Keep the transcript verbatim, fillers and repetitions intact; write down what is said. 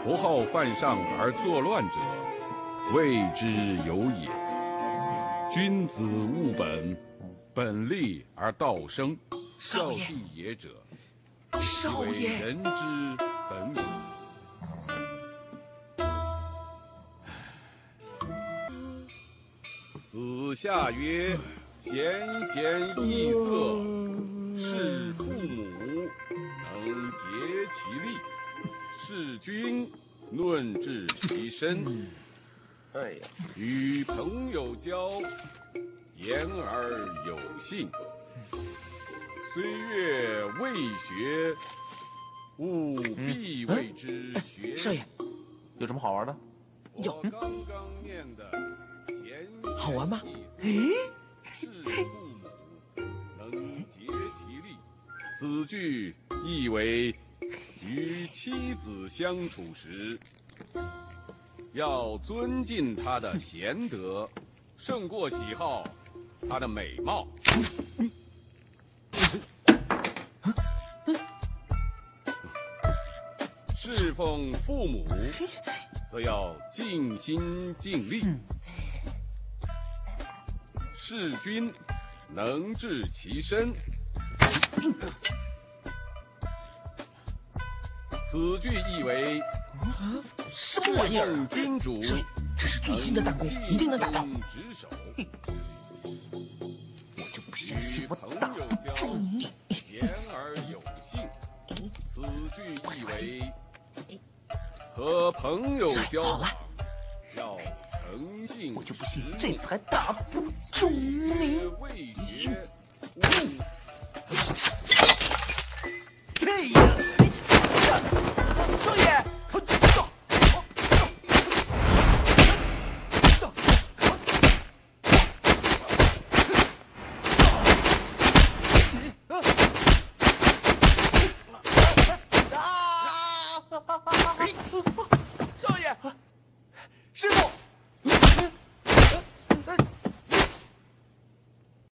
不好犯上而作乱者，谓之有也。君子务本，本立而道生， 少爷， 孝弟也者， 少爷， 为人之本也。 子夏曰：“贤贤易色，事父母，能竭其力；事君，论治其身。 哎呀， 与朋友交，言而有信。虽曰未学，吾必谓之学。” 少爷， 有什么好玩的？ 有。我刚刚念的。 好玩吗？哎， 事父母，能竭其力。此句意为与妻子相处时，要尊敬她的贤德，胜过喜好她的美貌。侍奉父母，则要尽心尽力。 事君，能治其身。此句意为： 什么玩意儿啊？ 君主， 少爷，这是最新的弹弓，一定能打到。 职守。 我就不相信我打不中你。 言而有信。此句意为：和朋友交往要。 诚信， 我就不信这次还打不中你！ 嗯、 对呀！